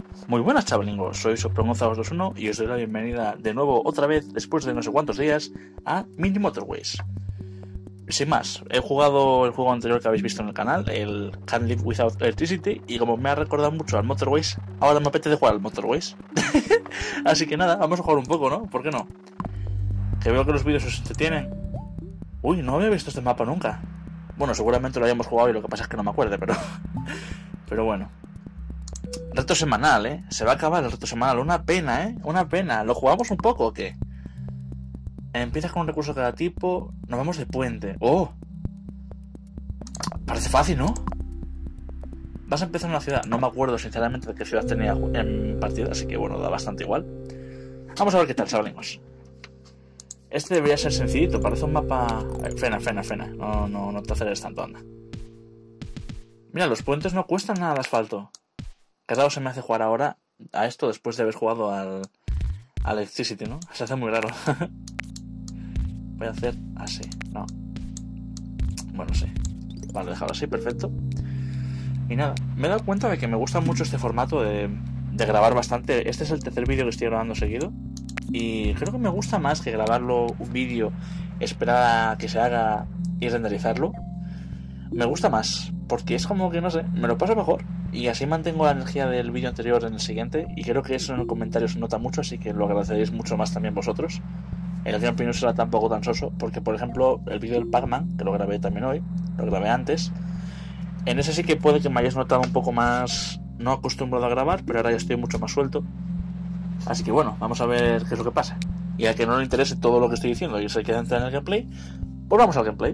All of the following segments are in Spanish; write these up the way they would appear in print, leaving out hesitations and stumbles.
Muy buenas, chavalingos, soy Soprogonzaos21 y os doy la bienvenida de nuevo, otra vez, después de no sé cuántos días, a Mini Motorways. Sin más, he jugado el juego anterior que habéis visto en el canal, el Can't Live Without Electricity, y como me ha recordado mucho al Motorways, ahora me apetece jugar al Motorways. Así que nada, vamos a jugar un poco, ¿no? ¿Por qué no? Que veo que los vídeos os entretienen. Uy, no había visto este mapa nunca. Bueno, seguramente lo hayamos jugado y lo que pasa es que no me acuerdo, pero... pero bueno. Reto semanal, ¿eh? Se va a acabar el reto semanal. Una pena, ¿eh? Una pena. ¿Lo jugamos un poco o qué? Empiezas con un recurso de cada tipo. Nos vamos de puente. ¡Oh! Parece fácil, ¿no? Vas a empezar en una ciudad. No me acuerdo sinceramente de qué ciudad tenía en partida, así que bueno, da bastante igual. Vamos a ver qué tal, chavalingos. Este debería ser sencillito. Parece un mapa... Frena. No te aceleres tanto, anda. Mira, los puentes no cuestan nada de asfalto. Qué raro se me hace jugar ahora a esto después de haber jugado al Electricity, ¿no? Se hace muy raro. Voy a hacer así, no. Bueno, sí. Vale, dejarlo así, perfecto. Y nada, me he dado cuenta de que me gusta mucho este formato de grabar bastante. Este es el tercer vídeo que estoy grabando seguido. Y creo que me gusta más que grabarlo un vídeo, esperar a que se haga y renderizarlo. Me gusta más, porque es como que, no sé, me lo paso mejor. Y así mantengo la energía del vídeo anterior en el siguiente. Y creo que eso en el comentario se nota mucho, así que lo agradeceréis mucho más también vosotros. El gameplay no será tampoco tan soso, porque por ejemplo el vídeo del Pac-Man, que lo grabé también hoy, lo grabé antes. En ese sí que puede que me hayáis notado un poco más no acostumbrado a grabar, pero ahora ya estoy mucho más suelto. Así que bueno, vamos a ver qué es lo que pasa. Y a que no le interese todo lo que estoy diciendo y se quede entrar en el gameplay, pues vamos al gameplay.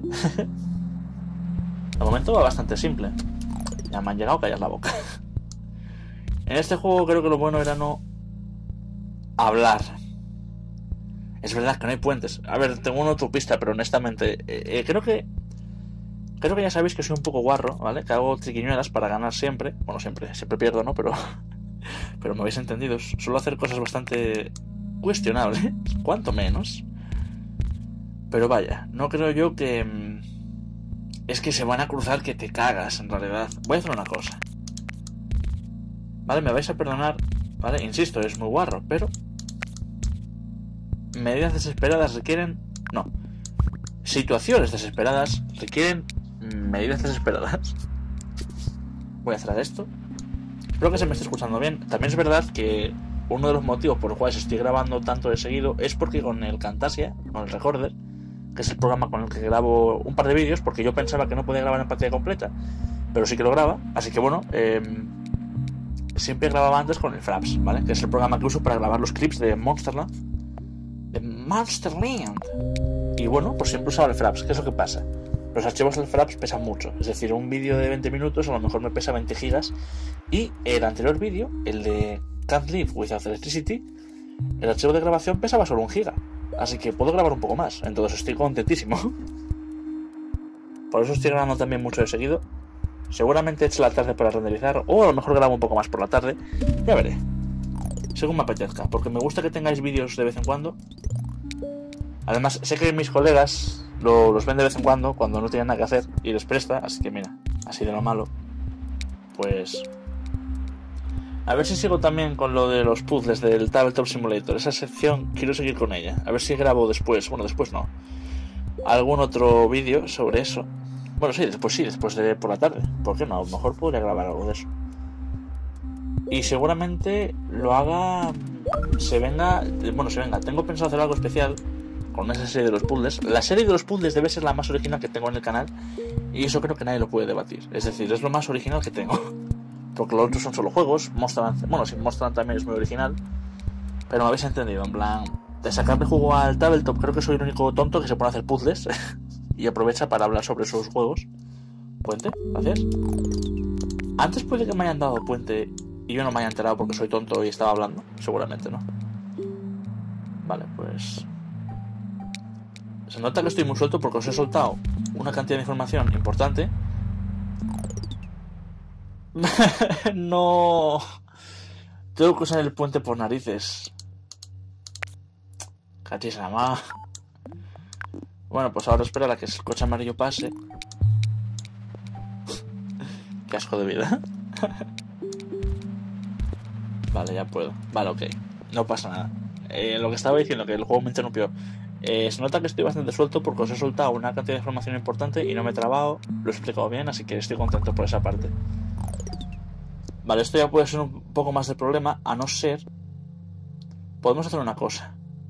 De momento va bastante simple. Ya me han llegado a callar la boca. En este juego creo que lo bueno era no hablar. Es verdad que no hay puentes. A ver, tengo una autopista, pero honestamente creo que ya sabéis que soy un poco guarro, ¿vale? Que hago triquiñuelas para ganar siempre. Bueno, siempre pierdo, ¿no? Pero me habéis entendido. Suelo hacer cosas bastante cuestionables, cuanto menos. Pero vaya, no creo yo que... Es que se van a cruzar que te cagas, en realidad. Voy a hacer una cosa. Vale, me vais a perdonar, ¿vale? Insisto, es muy guarro, pero... Medidas desesperadas requieren... No. Situaciones desesperadas requieren medidas desesperadas. Voy a cerrar esto. Espero que se me esté escuchando bien. También es verdad que uno de los motivos por los cuales estoy grabando tanto de seguido es porque con el Camtasia, con el Recorder, que es el programa con el que grabo un par de vídeos, porque yo pensaba que no podía grabar en pantalla completa, pero sí que lo graba, así que bueno, siempre grababa antes con el Fraps, ¿vale? Que es el programa que uso para grabar los clips de Monsterland. Y bueno, pues siempre usaba el Fraps. ¿Qué es lo que pasa? Los archivos del Fraps pesan mucho, es decir, un vídeo de 20 minutos a lo mejor me pesa 20 gigas, y el anterior vídeo, el de Can't Live Without Electricity, el archivo de grabación pesaba solo 1 giga. Así que puedo grabar un poco más. Entonces estoy contentísimo. Por eso estoy grabando también mucho de seguido. Seguramente eche la tarde para renderizar, o a lo mejor grabo un poco más por la tarde. Ya veré, según me apetezca, porque me gusta que tengáis vídeos de vez en cuando. Además, sé que mis colegas los ven de vez en cuando no tienen nada que hacer y les presta. Así que mira, así de lo malo, pues... A ver si sigo también con lo de los puzzles del Tabletop Simulator. Esa sección quiero seguir con ella. A ver si grabo después. Bueno, después no. Algún otro vídeo sobre eso. Bueno, sí, después de por la tarde. ¿Por qué no? A lo mejor podría grabar algo de eso. Y seguramente lo haga... Se venga. Tengo pensado hacer algo especial con esa serie de los puzzles. La serie de los puzzles debe ser la más original que tengo en el canal. Y eso creo que nadie lo puede debatir. Es decir, es lo más original que tengo. Porque los otros son solo juegos. Monsterland también es muy original. Pero me habéis entendido, en plan... De sacarle juego al Tabletop, creo que soy el único tonto que se pone a hacer puzzles. Y aprovecha para hablar sobre esos juegos. Puente, gracias. Antes puede que me hayan dado puente y yo no me haya enterado porque soy tonto y estaba hablando. Seguramente no. Vale, pues... Se nota que estoy muy suelto porque os he soltado una cantidad de información importante. No. Tengo que usar el puente por narices. Cachis la ma. Bueno, pues ahora esperar a que el coche amarillo pase. Qué asco de vida. Vale, ya puedo. Vale, ok. No pasa nada. Lo que estaba diciendo, que el juego me interrumpió. Se nota que estoy bastante suelto porque os he soltado una cantidad de información importante y no me he trabado. Lo he explicado bien, así que estoy contento por esa parte. Vale, esto ya puede ser un poco más de problema, a no ser... Podemos hacer una cosa.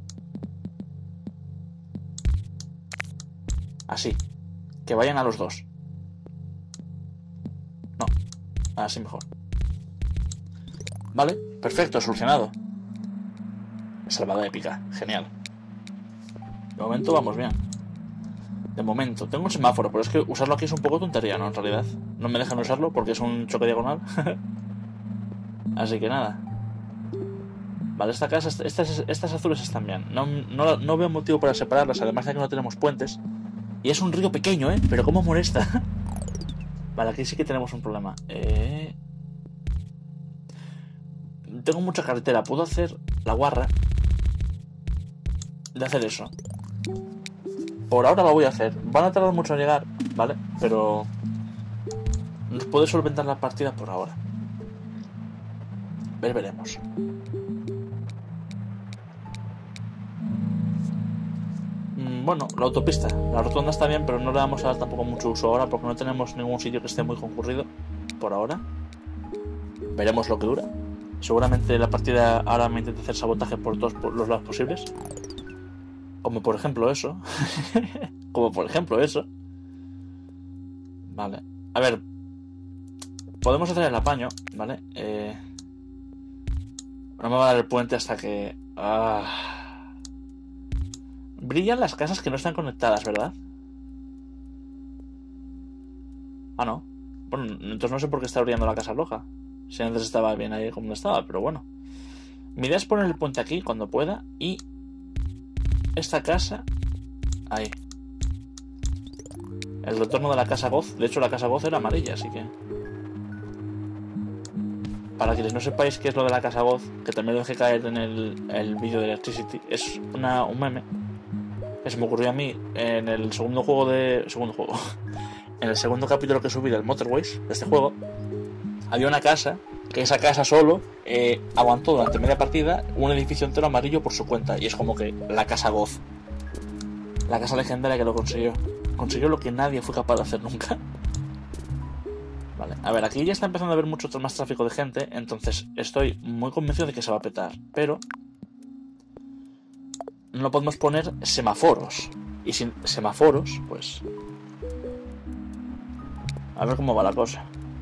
Así. Que vayan a los dos. No. Así mejor. Vale, perfecto, solucionado. Salvada épica, genial. De momento vamos bien. De momento, tengo un semáforo, pero es que usarlo aquí es un poco tontería, ¿no? En realidad. No me dejan usarlo porque es un choque diagonal. Así que nada. Vale, esta casa, estas azules están bien. No veo motivo para separarlas, además de que no tenemos puentes. Y es un río pequeño, ¿eh? Pero cómo molesta. Vale, aquí sí que tenemos un problema. Tengo mucha carretera. Puedo hacer la guarra de hacer eso. Por ahora lo voy a hacer. Van a tardar mucho en llegar, ¿vale? Pero nos puede solventar la partida por ahora. Veremos. Bueno, la autopista. La rotonda está bien, pero no le vamos a dar tampoco mucho uso ahora porque no tenemos ningún sitio que esté muy concurrido por ahora. Veremos lo que dura. Seguramente la partida ahora me intenta hacer sabotaje por todos los lados posibles. Como por ejemplo eso. Como por ejemplo eso. Vale. A ver. Podemos hacer el apaño, ¿vale? No me va a dar el puente hasta que... Brillan las casas que no están conectadas, ¿verdad? Ah, no. Bueno, entonces no sé por qué está brillando la casa roja. Si antes estaba bien ahí como estaba, pero bueno. Mi idea es poner el puente aquí cuando pueda y... esta casa... ahí. El retorno de la casa Goz. De hecho, la casa Goz era amarilla, así que... Para quienes no sepáis qué es lo de la casa Goz, que también lo dejé caer en el vídeo de Electricity, es un meme que se me ocurrió a mí en el segundo juego en el segundo capítulo que subí del Motorways, de este juego. Había una casa, que esa casa solo aguantó durante media partida un edificio entero amarillo por su cuenta. Y es como que la casa Goz, la casa legendaria que lo consiguió. Consiguió lo que nadie fue capaz de hacer nunca. Vale, a ver, aquí ya está empezando a haber mucho más tráfico de gente, entonces estoy muy convencido de que se va a petar, pero no podemos poner semáforos. Y sin semáforos, pues... a ver cómo va la cosa.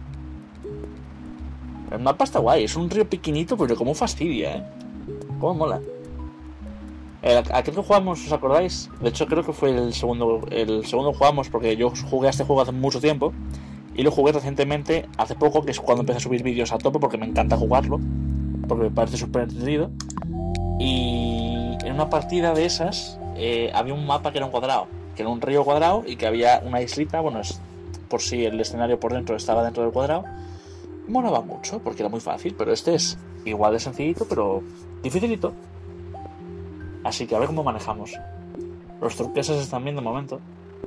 El mapa está guay, es un río pequeñito, pero como fastidia, ¿eh? Cómo mola. Aquel que jugamos, ¿os acordáis? De hecho creo que fue el segundo jugamos, porque yo jugué a este juego hace mucho tiempo. Y lo jugué recientemente, hace poco, que es cuando empecé a subir vídeos a tope, porque me encanta jugarlo, porque me parece súper entretenido. Y en una partida de esas había un mapa que era un cuadrado, que era un río cuadrado y que había una islita, bueno, es por si el escenario por dentro estaba dentro del cuadrado. Molaba mucho, porque era muy fácil, pero este es igual de sencillito, pero dificilito. Así que a ver cómo manejamos. Los turqueses están bien de momento.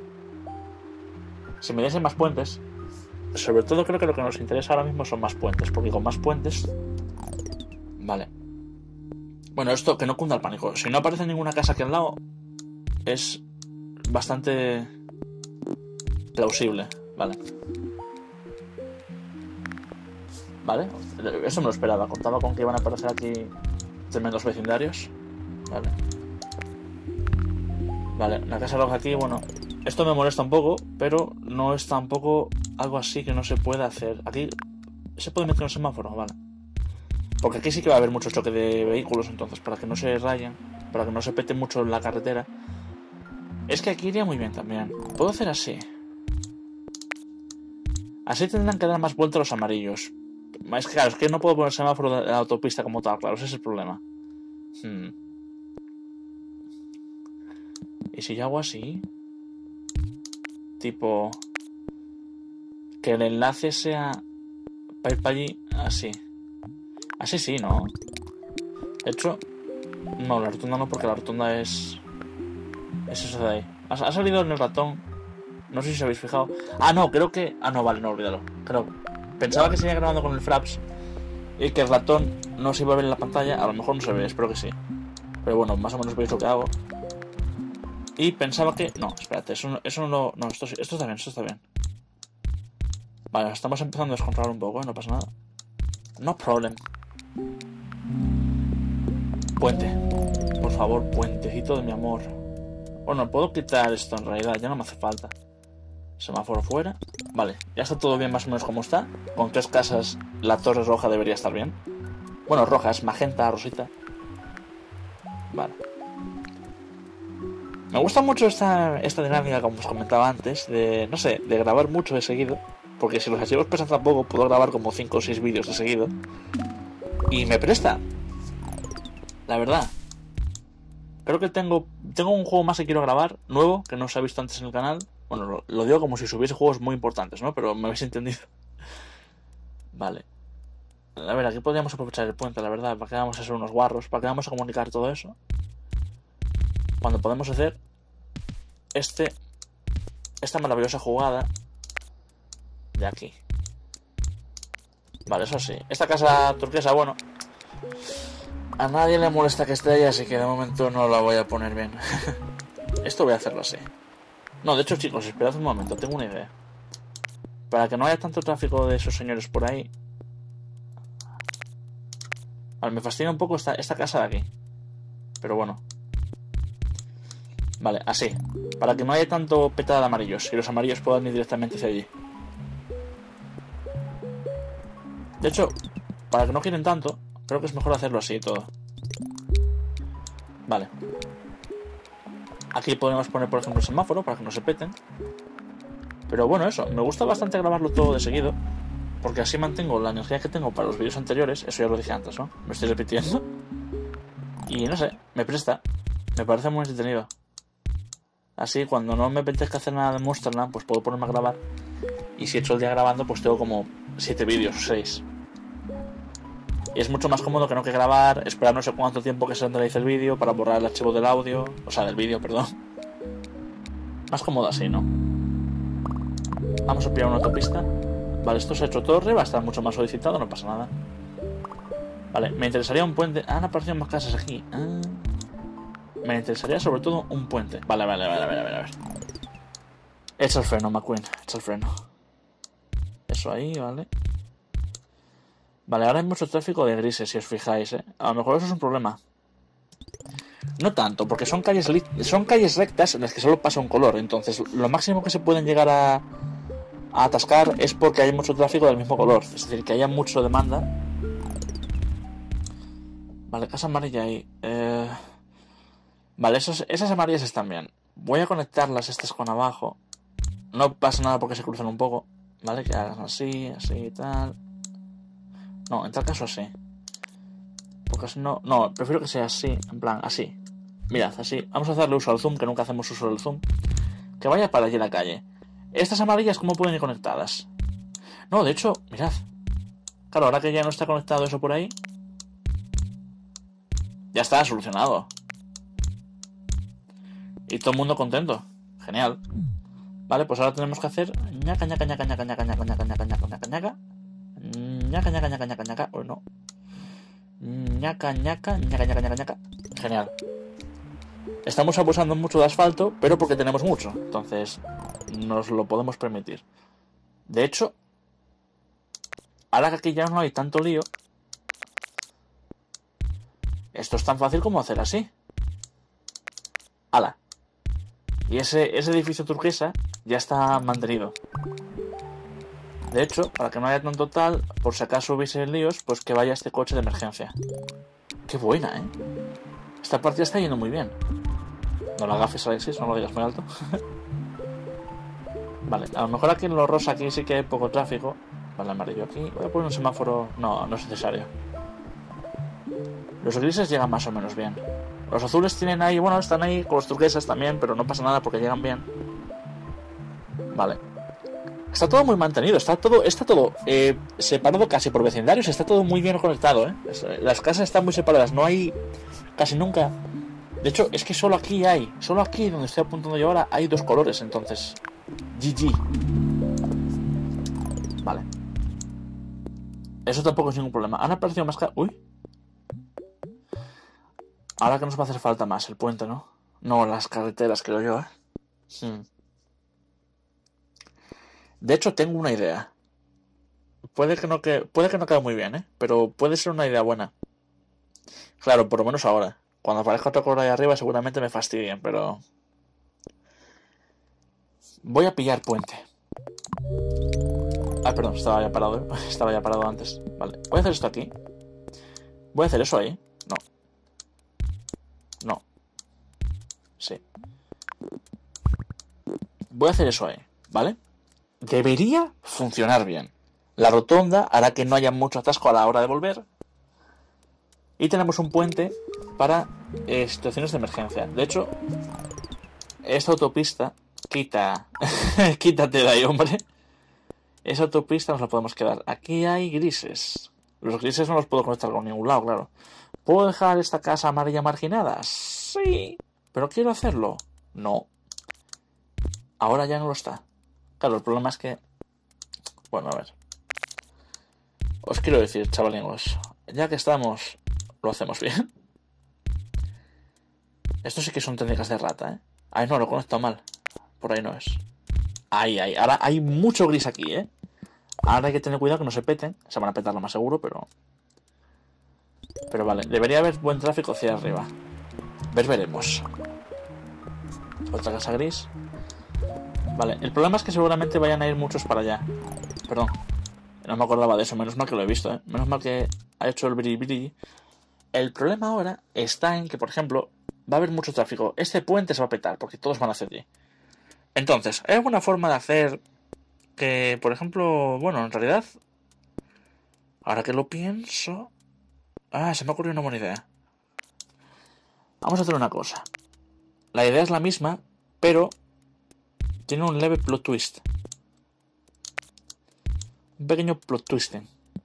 Si me diesen más puentes... Sobre todo creo que lo que nos interesa ahora mismo son más puentes, porque con más puentes... Vale. Bueno, esto que no cunda el pánico. Si no aparece ninguna casa aquí al lado, es bastante plausible. Vale. Vale, eso me lo esperaba. Contaba con que iban a aparecer aquí tremendos vecindarios. Vale. Vale, la casa roja aquí, bueno... Esto me molesta un poco, pero no es tampoco algo así que no se pueda hacer. Aquí se puede meter un semáforo, vale. Porque aquí sí que va a haber mucho choque de vehículos, entonces, para que no se rayen, para que no se pete mucho la carretera. Es que aquí iría muy bien también. Puedo hacer así. Así tendrán que dar más vueltas los amarillos. Es que claro, es que no puedo poner semáforo de la autopista como tal, claro, ese es el problema. ¿Y si yo hago así? Tipo... que el enlace sea... para ir para allí, así. Así sí, ¿no? De hecho... no, la rotonda no, porque la rotonda es... es eso de ahí. Ha salido en el ratón. No sé si os habéis fijado. Ah, no, creo que... ah, no, vale, no, olvídalo. Creo... pensaba que seguía grabando con el Fraps y que el ratón no se iba a ver en la pantalla. A lo mejor no se ve, espero que sí. Pero bueno, más o menos veis lo que hago. Y pensaba que... No, espérate, eso no... No, esto está bien, esto está bien. Vale, estamos empezando a descontrolar un poco, no pasa nada. No problem. Puente. Por favor, puentecito de mi amor. Bueno, puedo quitar esto en realidad, ya no me hace falta. Semáforo fuera. Vale, ya está todo bien más o menos como está. Con 3 casas, la torre roja debería estar bien. Bueno, roja, es magenta, rosita. Vale. Me gusta mucho esta dinámica, como os comentaba antes, de, no sé, de grabar mucho de seguido. Porque si los archivos pesan tan poco, puedo grabar como 5 o 6 vídeos de seguido. Y me presta. La verdad. Creo que tengo un juego más que quiero grabar, nuevo, que no se ha visto antes en el canal. Bueno, lo digo como si subiese juegos muy importantes, ¿no? Pero me habéis entendido. Vale. A ver, aquí podríamos aprovechar el puente, la verdad. ¿Para qué vamos a ser unos guarros? ¿Para qué vamos a comunicar todo eso? Cuando podemos hacer esta maravillosa jugada de aquí. Vale, eso sí. Esta casa turquesa, bueno, a nadie le molesta que esté ahí, así que de momento no la voy a poner bien. Esto voy a hacerlo así. No, de hecho, chicos, esperad un momento, tengo una idea. Para que no haya tanto tráfico de esos señores por ahí. Vale, me fastidia un poco esta casa de aquí. Pero bueno. Vale, así. Para que no haya tanto petada de amarillos y los amarillos puedan ir directamente hacia allí. De hecho, para que no quieren tanto, creo que es mejor hacerlo así y todo. Vale. Aquí podemos poner, por ejemplo, el semáforo para que no se peten. Pero bueno, eso. Me gusta bastante grabarlo todo de seguido. Porque así mantengo la energía que tengo para los vídeos anteriores. Eso ya lo dije antes, ¿no? Me estoy repitiendo. Y no sé, me presta. Me parece muy entretenido. Así, cuando no me apetezca hacer nada de Monsterland, pues puedo ponerme a grabar. Y si he hecho el día grabando, pues tengo como 7 vídeos o 6. Y es mucho más cómodo que no que grabar, esperar no sé cuánto tiempo que se renderice el vídeo para borrar el archivo del audio. O sea, del vídeo, perdón. Más cómodo así, ¿no? Vamos a pillar una autopista. Vale, esto se ha hecho torre, va a estar mucho más solicitado, no pasa nada. Vale, me interesaría un puente. Han aparecido más casas aquí. Me interesaría sobre todo un puente. Vale. Echa el freno, McQueen. Echa el freno. Eso ahí, vale. Vale, ahora hay mucho tráfico de grises, si os fijáis, ¿eh? A lo mejor eso es un problema. No tanto, porque son calles rectas en las que solo pasa un color. Entonces, lo máximo que se pueden llegar a atascar es porque hay mucho tráfico del mismo color. Es decir, que haya mucha demanda. Vale, casa amarilla ahí. Vale, esas amarillas están bien. Voy a conectarlas estas con abajo. No pasa nada porque se cruzan un poco. Vale, que hagan así y tal. No, en tal caso así. Porque si no... No, prefiero que sea así. En plan, así. Mirad, así. Vamos a hacerle uso al zoom, que nunca hacemos uso del zoom. Que vaya para allí la calle. Estas amarillas, ¿cómo pueden ir conectadas? No, de hecho, mirad. Claro, ahora que ya no está conectado eso por ahí, ya está solucionado. Y todo el mundo contento. Genial. Vale, pues ahora tenemos que hacer ñaca. O no. Ñaca. Genial. Estamos abusando mucho de asfalto, pero porque tenemos mucho. Entonces, nos lo podemos permitir. De hecho, ahora que aquí ya no hay tanto lío, esto es tan fácil como hacer así. ¡Hala! Y ese edificio turquesa ya está mantenido. De hecho, para que no haya tanto tal, por si acaso hubiese líos, pues que vaya este coche de emergencia. ¡Qué buena, eh! Esta partida está yendo muy bien. No la gafes, Alexis, no lo digas muy alto. Vale, a lo mejor aquí en lo rosa aquí sí que hay poco tráfico. Vale, amarillo aquí. Voy a poner un semáforo... No, no es necesario. Los grises llegan más o menos bien. Los azules tienen ahí... Bueno, están ahí con los turquesas también, pero no pasa nada porque llegan bien. Vale. Está todo muy mantenido, está todo separado casi por vecindarios, está todo muy bien conectado, ¿eh? Las casas están muy separadas, no hay casi nunca. De hecho, es que solo aquí donde estoy apuntando yo ahora, hay 2 colores, entonces... GG. Vale. Eso tampoco es ningún problema. Han aparecido más... Uy. Ahora que nos va a hacer falta más el puente, ¿no? No, las carreteras, creo yo, ¿eh? De hecho, tengo una idea. Puede que no quede muy bien, ¿eh? Pero puede ser una idea buena. Claro, por lo menos ahora. Cuando aparezca otra cosa ahí arriba seguramente me fastidien, pero... Voy a pillar puente. Ah, perdón, estaba ya parado, ¿eh? Estaba ya parado antes. Vale, voy a hacer esto aquí. Voy a hacer eso ahí. No. No. Sí. Voy a hacer eso ahí, ¿vale? Debería funcionar bien. La rotonda hará que no haya mucho atasco a la hora de volver. Y tenemos un puente para situaciones de emergencia. De hecho, esta autopista... Quítate de ahí, hombre. Esa autopista nos la podemos quedar. Aquí hay grises. Los grises no los puedo conectar con ningún lado, claro. ¿Puedo dejar esta casa amarilla marginada? Sí. ¿Pero quiero hacerlo? No. Ahora ya no lo está. Claro, el problema es que... Bueno, a ver. Os quiero decir, chavalingos, ya que estamos, lo hacemos bien. Esto sí que son técnicas de rata, ¿eh? Ay, no, lo conecto mal. Por ahí no es. Ahí. Ahora hay mucho gris aquí, ¿eh? Ahora hay que tener cuidado que no se peten. Se van a petar lo más seguro, pero... Pero vale, debería haber buen tráfico hacia arriba. Veremos. Otra casa gris. Vale, el problema es que seguramente vayan a ir muchos para allá. Perdón. No me acordaba de eso, menos mal que lo he visto, ¿eh? Menos mal que ha hecho el brilli. El problema ahora está en que, por ejemplo, va a haber mucho tráfico. Este puente se va a petar, porque todos van hacia allí. Entonces, ¿hay alguna forma de hacer que, por ejemplo, bueno, en realidad, ahora que lo pienso... Ah, se me ha ocurrido una buena idea. Vamos a hacer una cosa. La idea es la misma, pero tiene un leve plot twist. Un pequeño plot twisting.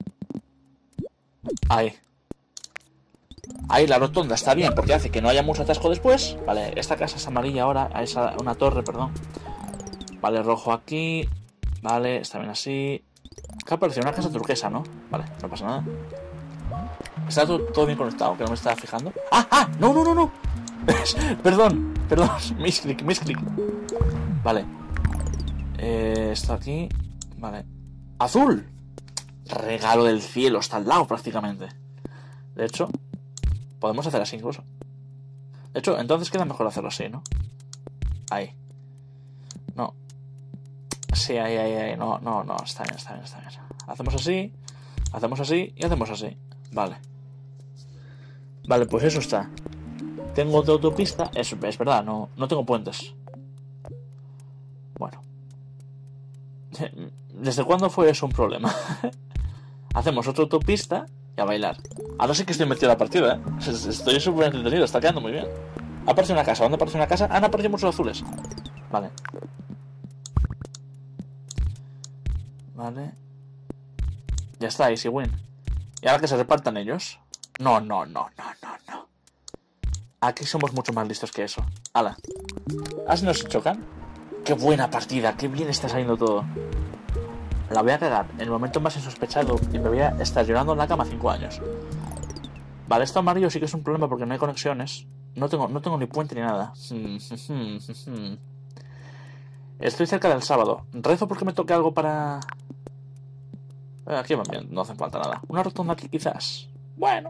Ahí. Ahí la rotonda está bien porque hace que no haya mucho atasco después. Vale, esta casa es amarilla ahora. Es una torre, perdón. Vale, rojo aquí. Vale, está bien así. Que ha parecido una casa turquesa, ¿no? Vale, no pasa nada. Está todo bien conectado, que no me estaba fijando. ¡Ah! ¡No! Perdón. Misclick. Vale. Esto aquí. Vale. ¡Azul! Regalo del cielo, está al lado prácticamente. De hecho, podemos hacer así incluso. De hecho, entonces queda mejor hacerlo así, ¿no? Ahí. No. Sí, ahí. No, está bien. Hacemos así y hacemos así. Vale. Vale, pues eso está. Tengo otra autopista. Es verdad, no tengo puentes. Bueno. ¿Desde cuándo fue eso un problema? Hacemos otra autopista y a bailar. Ahora sí que estoy metido en la partida, ¿eh? Estoy súper entretenido, está quedando muy bien. Ha aparecido una casa. ¿Dónde aparece una casa? Han aparecido muchos azules. Vale. Ya está, easy win. ¿Y ahora que se repartan ellos? No. Aquí somos mucho más listos que eso. ¡Hala! ¿Así nos chocan? ¡Qué buena partida! ¡Qué bien está saliendo todo! La voy a cagar en el momento más insospechado y me voy a estar llorando en la cama 5 años. Vale, esto amarillo sí que es un problema porque no hay conexiones. No tengo ni puente ni nada. Estoy cerca del sábado. Rezo porque me toque algo para... Aquí van bien, no hace falta nada. Una rotonda aquí quizás. Bueno.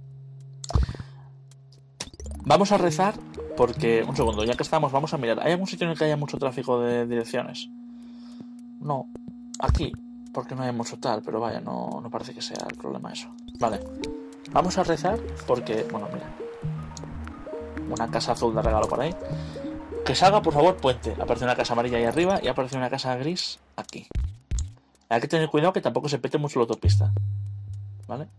Vamos a rezar porque... Un segundo, ya que estamos, vamos a mirar. ¿Hay algún sitio en el que haya mucho tráfico de direcciones? No. Aquí, porque no hay mucho tal, pero vaya, no parece que sea el problema eso. Vale. Vamos a rezar porque... Bueno, mira. Una casa azul de regalo por ahí. Que salga, por favor, puente. Aparece una casa amarilla ahí arriba y aparece una casa gris aquí. Hay que tener cuidado que tampoco se pete mucho la autopista. ¿Vale?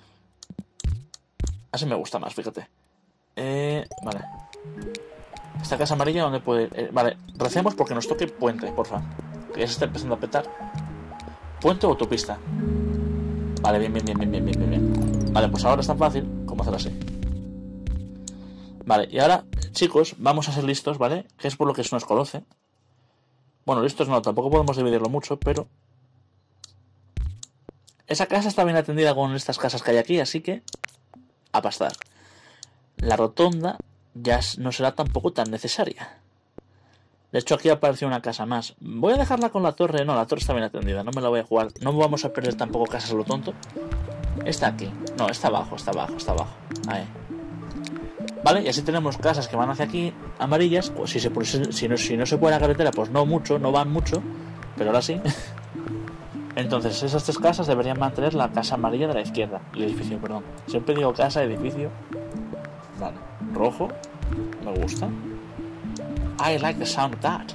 Así me gusta más, fíjate. Vale. Esta casa amarilla, ¿dónde puede ir? Vale, recemos porque nos toque puente, porfa. Que ya se está empezando a petar. ¿Puente o autopista? Vale, bien. Vale, pues ahora es tan fácil como hacer así. Vale, y ahora, chicos, vamos a ser listos, ¿vale? Que es por lo que se nos conoce. Bueno, listos no, tampoco podemos dividirlo mucho, pero... Esa casa está bien atendida con estas casas que hay aquí, así que a pastar. La rotonda ya no será tampoco tan necesaria. De hecho, aquí apareció una casa más. Voy a dejarla con la torre. No, la torre está bien atendida. No me la voy a jugar. No vamos a perder tampoco casas a lo tonto. Está aquí. No, está abajo, está abajo, está abajo. Ahí. Vale, y así tenemos casas que van hacia aquí, amarillas. Pues si no se puede la carretera, pues no mucho, no van mucho. Pero ahora sí. Entonces, esas tres casas deberían mantener la casa amarilla de la izquierda. El edificio, perdón. Siempre digo casa, edificio. Vale. Rojo. Me gusta. I like the sound of that.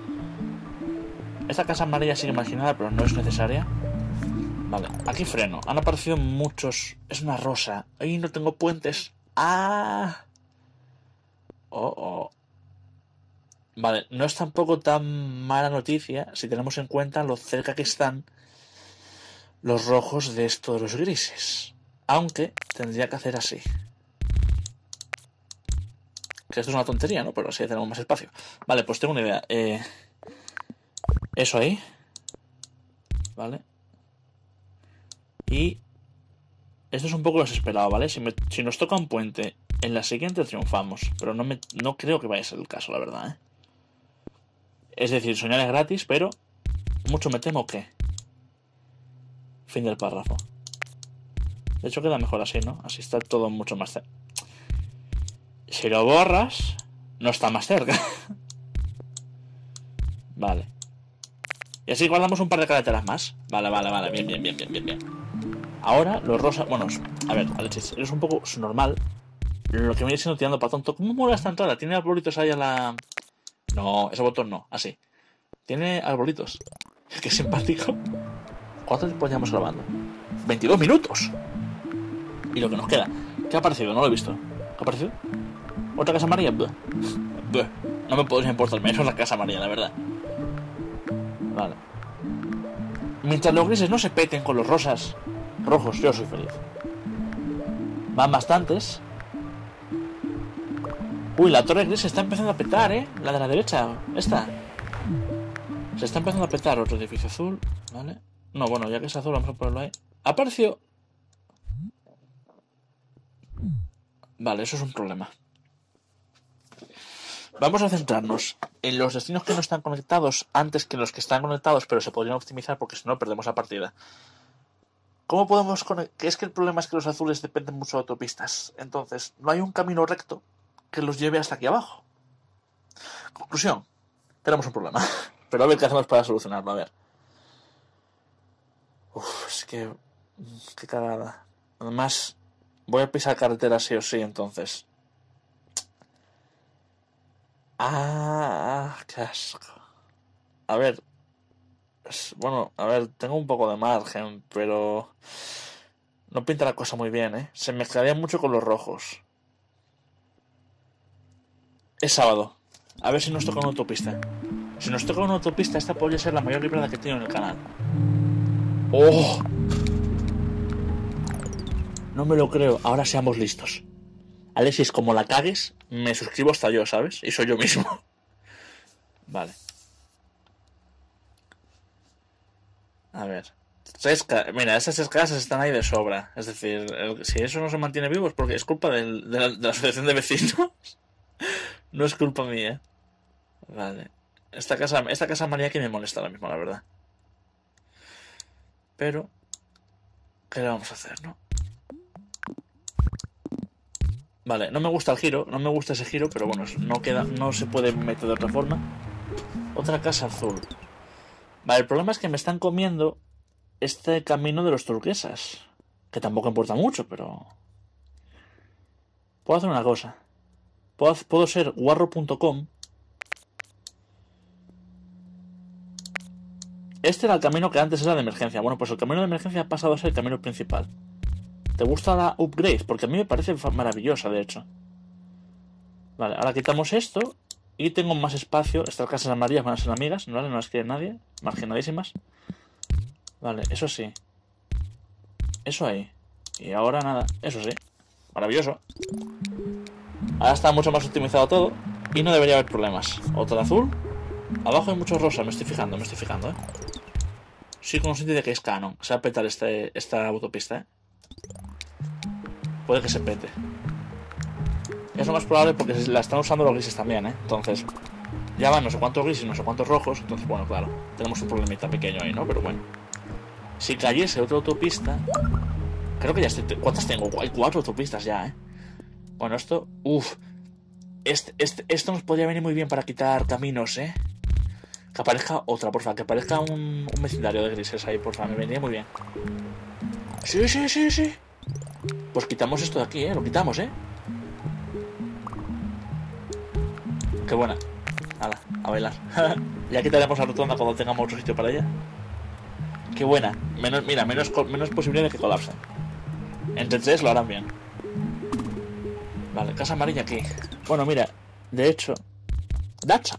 Esta casa amarilla sigue marginada, pero no es necesaria. Vale, aquí freno. Han aparecido muchos. Es una rosa. Ahí no tengo puentes. ¡Ah! Oh. Vale, no es tampoco tan mala noticia si tenemos en cuenta lo cerca que están los rojos de esto de los grises. Aunque tendría que hacer así. Que esto es una tontería, ¿no? Pero así tenemos más espacio. Vale, pues tengo una idea. Eso ahí. Vale. Y esto es un poco desesperado, ¿vale? Si nos toca un puente en la siguiente triunfamos. Pero no creo que vaya a ser el caso, la verdad, ¿eh? Es decir, soñar es gratis, pero mucho me temo que... Fin del párrafo. De hecho queda mejor así, ¿no? Así está todo mucho más cerca. Si lo borras, no está más cerca. Vale. Y así guardamos un par de carreteras más. Vale. Bien. Ahora, los rosas... Bueno, a ver, Alexis, eres un poco normal. Lo que me viene siendo tirando para tonto. ¿Cómo mola esta entrada? Tiene arbolitos ahí a la... No, ese botón no, así. Tiene arbolitos. Qué simpático. ¿Cuánto tiempo llevamos grabando? 22 minutos. Y lo que nos queda. ¿Qué ha aparecido? No lo he visto. ¿Qué ha aparecido? ¿Otra casa amarilla? Buh. No me podría importar menos la casa amarilla, la verdad. Vale. Mientras los grises no se peten con los rojos, yo soy feliz. Van bastantes. Uy, la torre gris se está empezando a petar, ¿eh? La de la derecha, esta. Se está empezando a petar. Otro edificio azul, ¿vale? No, bueno, ya que es azul, vamos a ponerlo ahí. Apareció... Vale, eso es un problema. Vamos a centrarnos en los destinos que no están conectados antes que los que están conectados, pero se podrían optimizar porque si no perdemos la partida. ¿Cómo podemos conectar? Que es que el problema es que los azules dependen mucho de autopistas. Entonces, no hay un camino recto que los lleve hasta aquí abajo. Conclusión. Tenemos un problema. Pero a ver qué hacemos para solucionarlo, a ver. Es que... Qué cagada. Además, voy a pisar carretera sí o sí, entonces. Qué asco. A ver. Bueno, a ver, tengo un poco de margen, pero... No pinta la cosa muy bien, ¿eh? Se mezclaría mucho con los rojos. Es sábado. A ver si nos toca una autopista. Si nos toca una autopista, esta podría ser la mayor librada que tengo en el canal. ¡Oh! No me lo creo. Ahora seamos listos. Alexis, como la cagues, me suscribo hasta yo, ¿sabes? Y soy yo mismo. Vale. A ver. Mira, esas 3 casas están ahí de sobra. Es decir, si eso no se mantiene vivo es porque es culpa de la asociación de vecinos. No es culpa mía. Vale. Esta casa amarilla que me molesta ahora mismo, la verdad. Pero... ¿qué le vamos a hacer, no? Vale, no me gusta el giro. No me gusta ese giro, pero bueno, no se puede meter de otra forma. Otra casa azul. Vale, el problema es que me están comiendo este camino de los turquesas. Que tampoco importa mucho, pero... Puedo hacer una cosa. Puedo ser guarro.com. Este era el camino que antes era de emergencia. Bueno, pues el camino de emergencia ha pasado a ser el camino principal. ¿Te gusta la upgrade? Porque a mí me parece maravillosa, de hecho. Vale, ahora quitamos esto. Y tengo más espacio. Estas casas amarillas van a ser amigas, ¿vale? No las quiere nadie. Marginadísimas. Vale, eso sí. Eso ahí. Y ahora nada. Eso sí. Maravilloso. Ahora está mucho más optimizado todo. Y no debería haber problemas. Otra azul. Abajo hay mucho rosa, me estoy fijando, ¿eh? soy consciente de que es canon. Se va a petar esta autopista, ¿eh? Puede que se pete. Es lo más probable porque la están usando los grises también, ¿eh? Entonces, ya van no sé cuántos grises y no sé cuántos rojos. Entonces, bueno, claro, tenemos un problemita pequeño ahí, ¿no? Pero bueno. Si cayese otra autopista... Creo que ya estoy... ¿Cuántas tengo? Hay 4 autopistas ya, ¿eh? Bueno, esto... Uff. Esto nos podría venir muy bien para quitar caminos, ¿eh? Que aparezca otra, porfa. Que aparezca un vecindario de grises ahí, porfa. Me vendría muy bien. Sí, sí, sí, sí. Pues quitamos esto de aquí, ¿eh? Lo quitamos, ¿eh? Qué buena. Hala, a bailar. Ya quitaremos la rotonda cuando tengamos otro sitio para ella. Qué buena. Menos posibilidad de que colapse. Entre 3 lo harán bien. Vale, casa amarilla aquí. Bueno, mira, de hecho... ¡Dacha!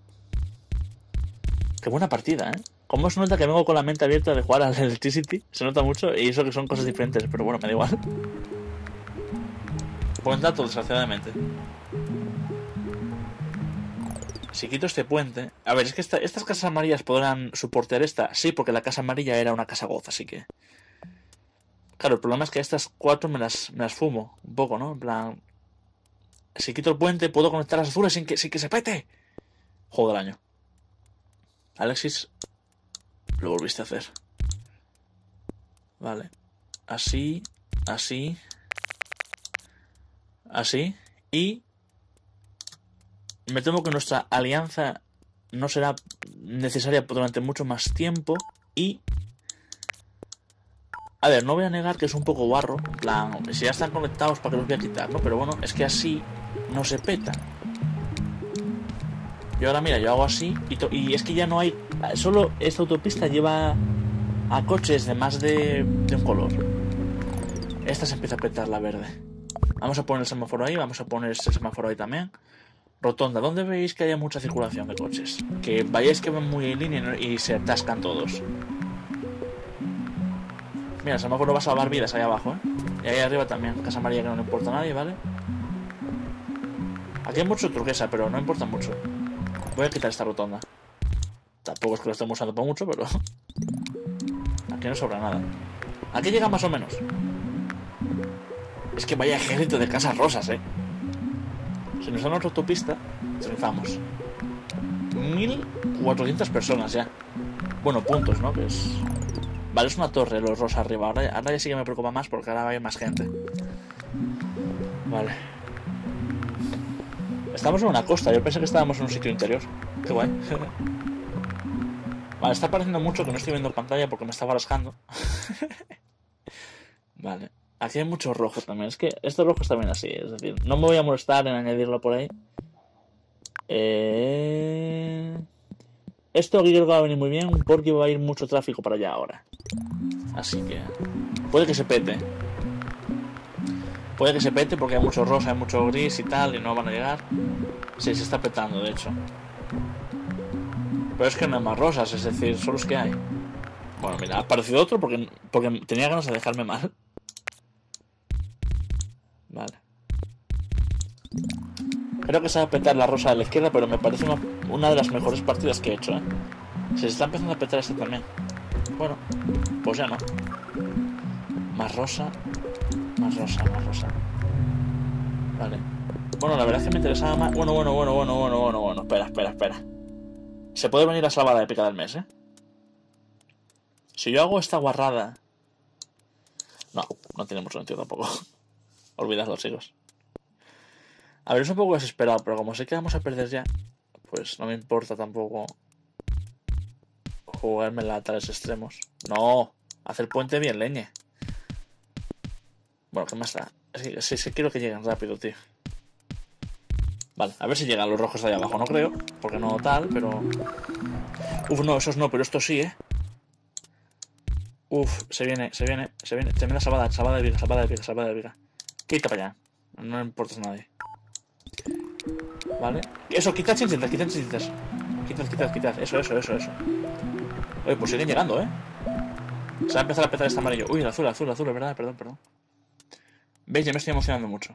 Qué buena partida, ¿eh? ¿Cómo se nota que vengo con la mente abierta de jugar al Electricity? Se nota mucho y eso que son cosas diferentes, pero bueno, me da igual. Buen dato, desgraciadamente. Si quito este puente... A ver, es que estas casas amarillas podrán soportar esta. Sí, porque la casa amarilla era una casa goz, así que... Claro, el problema es que estas 4 me las fumo un poco, ¿no? En plan... Si quito el puente puedo conectar las azules sin que se pete. Juego del año. Alexis, lo volviste a hacer. Vale. Así, así, así. Y me temo que nuestra alianza no será necesaria durante mucho más tiempo. Y... A ver, no voy a negar que es un poco guarro. En plan, si ya están conectados, ¿para qué los voy a quitar, no? Pero bueno, es que así no se petan. Y ahora mira, yo hago así y es que ya no hay... Solo esta autopista lleva a coches de más de un color. Esta se empieza a petar la verde. Vamos a poner el semáforo ahí, vamos a poner este semáforo ahí también. Rotonda, ¿dónde veis que haya mucha circulación de coches? Que vayáis que van muy en línea y se atascan todos. Mira, el semáforo va a salvar vidas ahí abajo, ¿eh? Y ahí arriba también, casa amarilla que no le importa a nadie, ¿vale? Aquí hay mucho turquesa, pero no importa mucho. Voy a quitar esta rotonda. Tampoco es que lo estemos usando por mucho, pero... Aquí no sobra nada. Aquí llega más o menos. Es que vaya ejército de casas rosas, ¿eh? Si nos dan otra autopista, triunfamos. 1400 personas ya. Bueno, puntos, ¿no? Que es... Vale, es una torre los rosas arriba. Ahora ya sí que me preocupa más porque ahora va a haber más gente. Vale. Estamos en una costa. Yo pensé que estábamos en un sitio interior. Qué guay. Vale, está pareciendo mucho que no estoy viendo pantalla porque me está barascando. Vale. Aquí hay mucho rojo también. Es que estos rojos también así. Es decir, no me voy a molestar en añadirlo por ahí. Esto aquí creo que va a venir muy bien porque va a ir mucho tráfico para allá ahora. Así que... Puede que se pete. Puede que se pete porque hay mucho rosa, hay mucho gris y tal y no van a llegar. Sí, se está petando, de hecho. Pero es que no hay más rosas, es decir, solo es que hay. Bueno, mira, ha aparecido otro porque tenía ganas de dejarme mal. Vale. Creo que se va a petar la rosa de la izquierda, pero me parece una de las mejores partidas que he hecho, ¿eh? Se está empezando a petar este también. Bueno, pues ya no. Más rosa. Más rosa, más rosa. Vale. Bueno, la verdad es que me interesaba más... Bueno. Espera. Se puede venir la salvada épica del mes, ¿eh? Si yo hago esta guarrada... No tiene mucho sentido tampoco. Olvidadlo, chicos. A ver, es un poco desesperado, pero como sé que vamos a perder ya, pues no me importa tampoco jugármela a tales extremos. No, hacer puente bien, leñe. Bueno, ¿qué más da? Es que quiero que lleguen rápido, tío. Vale, a ver si llegan los rojos de ahí abajo. No creo, porque no tal, pero... Uf, no, esos no, pero esto sí, ¿eh? Uf, se viene la salvada de viga. Quita para allá. No le importa a nadie. Vale. Eso, quitad chinchitas. Quitad. Eso. Oye, pues siguen llegando, ¿eh? Se va a empezar a petar este amarillo. Uy, el azul, ¿verdad? Perdón. ¿Veis? Ya me estoy emocionando mucho.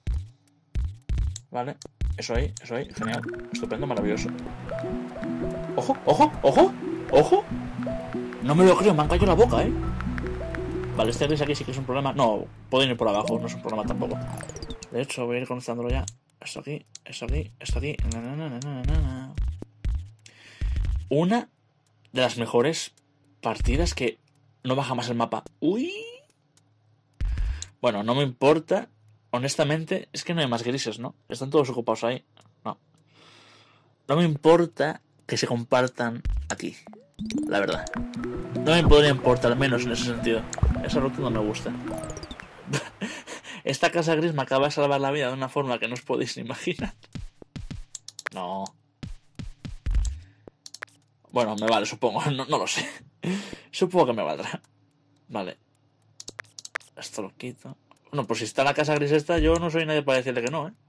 Vale. Eso ahí. Genial. Estupendo, maravilloso. ¡Ojo! ¡Ojo! ¡Ojo! ¡Ojo! No me lo creo, me han caído la boca, ¿eh? Vale, este gris aquí sí que es un problema. No, pueden ir por abajo, no es un problema tampoco. De hecho, voy a ir conectándolo ya. Esto aquí, esto aquí, esto aquí. Una de las mejores partidas que no baja más el mapa. ¡Uy! Bueno, no me importa. Honestamente, es que no hay más grises, ¿no? Están todos ocupados ahí. No. No me importa que se compartan aquí. La verdad. No me podría importar menos en ese sentido. Esa ruta no me gusta. Esta casa gris me acaba de salvar la vida de una forma que no os podéis ni imaginar. No. Bueno, me vale, supongo. No lo sé. Supongo que me valdrá. Vale. Esto lo quito. Bueno, pues si está la casa gris esta, yo no soy nadie para decirle que no, ¿eh?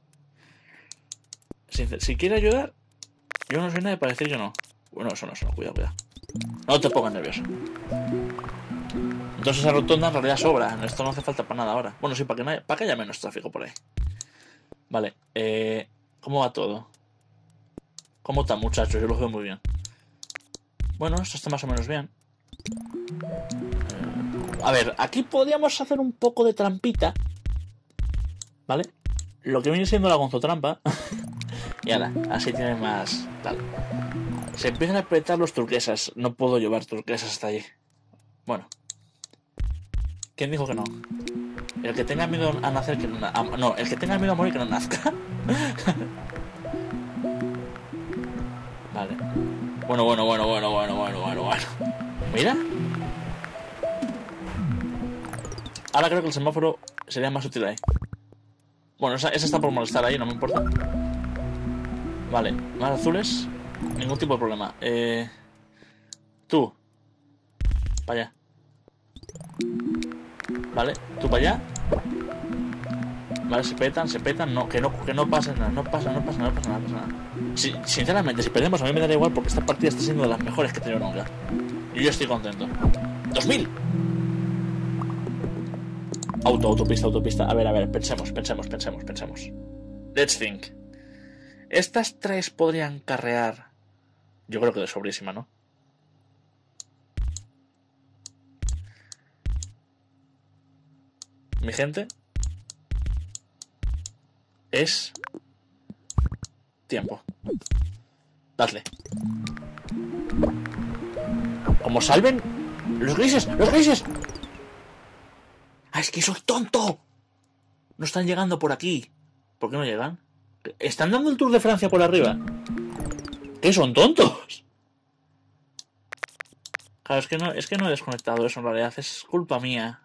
Si quiere ayudar, yo no soy nadie para decir que no. Bueno, eso no, cuidado. No te pongas nervioso. Entonces esa rotonda en realidad sobra. Esto no hace falta para nada ahora. Bueno, sí, para que haya menos tráfico por ahí. Vale, ¿cómo va todo? ¿Cómo está, muchachos? Yo lo veo muy bien. Bueno, esto está más o menos bien. A ver, aquí podríamos hacer un poco de trampita. ¿Vale? Lo que viene siendo la gonzotrampa. Y ahora, así tiene más tal. Se empiezan a apretar los turquesas. No puedo llevar turquesas hasta allí. Bueno. ¿Quién dijo que no? El que tenga miedo a nacer que no... No, el que tenga miedo a morir que no nazca. Vale. Bueno. Mira. Ahora creo que el semáforo sería más útil ahí. Bueno, esa está por molestar ahí, no me importa. Vale, más azules. Ningún tipo de problema. Tú. Para allá. Vale, tú para allá. Vale, se petan. No, que no pasa nada. No pasa nada. Sí, sinceramente, si perdemos a mí me daría igual porque esta partida está siendo de las mejores que he tenido nunca. Y yo estoy contento. ¡2000! Autopista. A ver, pensemos. Let's think. Estas tres podrían carrear. Yo creo que de sobrísima, ¿no? Mi gente. Es tiempo. Dadle. Como salven los grises. ¡Ah, es que soy tonto! No están llegando por aquí. ¿Por qué no llegan? ¿Están dando el Tour de Francia por arriba? ¿Qué son tontos? Claro, es que no he desconectado eso en realidad. Es culpa mía.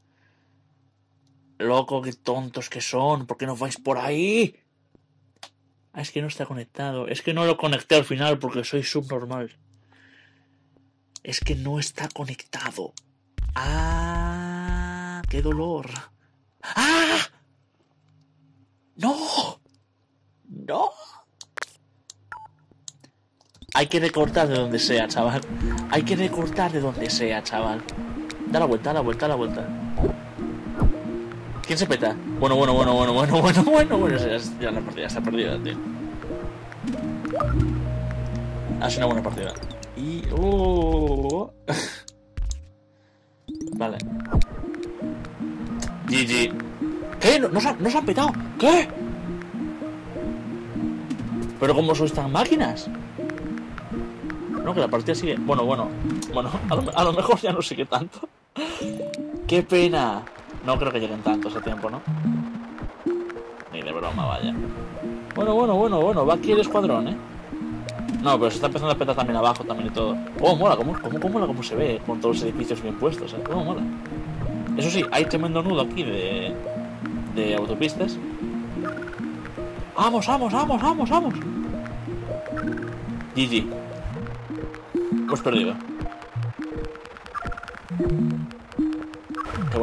Loco, qué tontos que son. ¿Por qué no vais por ahí? Ah, es que no está conectado. Es que no lo conecté al final porque soy subnormal. Es que no está conectado. ¡Ah! ¡Qué dolor! ¡Ah! ¡No! Hay que recortar de donde sea, chaval. Da la vuelta. ¿Quién se peta? Bueno. Ya la partida está perdida, tío. Ha sido una buena partida. Y... Vale. GG. ¿Qué? ¿No se han petado? ¿Qué? ¿Pero cómo sois tan máquinas? No, que la partida sigue... Bueno, a lo mejor ya no sigue tanto. ¡Qué pena! No creo que lleguen tantos a tiempo, ¿no? Ni de broma, vaya. Bueno, va aquí el escuadrón, ¿eh? No, pero se está empezando a petar también abajo también y todo. Oh, mola, cómo se ve con todos los edificios bien puestos, ¿eh? Oh, mola. Eso sí, hay tremendo nudo aquí de autopistas. ¡Vamos! GG. Hemos perdido. Qué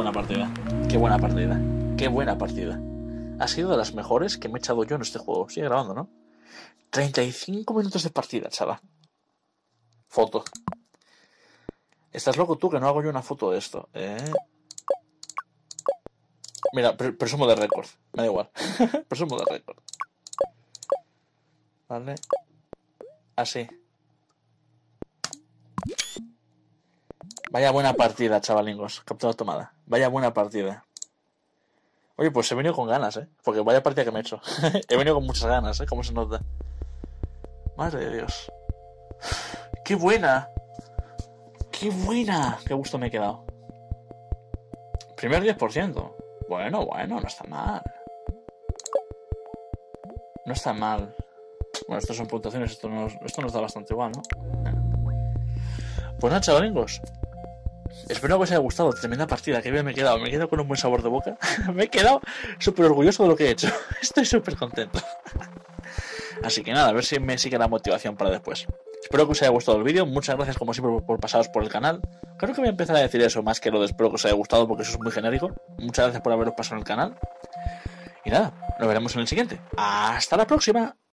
buena partida. Ha sido de las mejores que me he echado yo en este juego. Sigue grabando, ¿no? 35 minutos de partida, chaval. Foto. ¿Estás loco tú que no hago yo una foto de esto? Mira, presumo de récord. Me da igual. Presumo de récord. Vale. Así. Vaya buena partida, chavalingos. Captura tomada. Vaya buena partida. Oye, pues he venido con ganas, porque vaya partida que me he hecho. He venido con muchas ganas, como se nota. Madre de Dios. ¡Qué buena! ¡Qué buena! ¡Qué gusto me he quedado! Primer 10%. Bueno, no está mal. No está mal. Bueno, estos son puntuaciones, esto nos da bastante igual, ¿no? Pues nada, chavalingos. Espero que os haya gustado. Tremenda partida, que bien me he quedado. Me he quedado con un buen sabor de boca. Me he quedado súper orgulloso de lo que he hecho. Estoy súper contento. Así que nada, a ver si me sigue la motivación para después. Espero que os haya gustado el vídeo. Muchas gracias como siempre por pasaros por el canal. Creo que voy a empezar a decir eso más que lo de espero que os haya gustado, porque eso es muy genérico. Muchas gracias por haberos pasado en el canal. Y nada, nos veremos en el siguiente. ¡Hasta la próxima!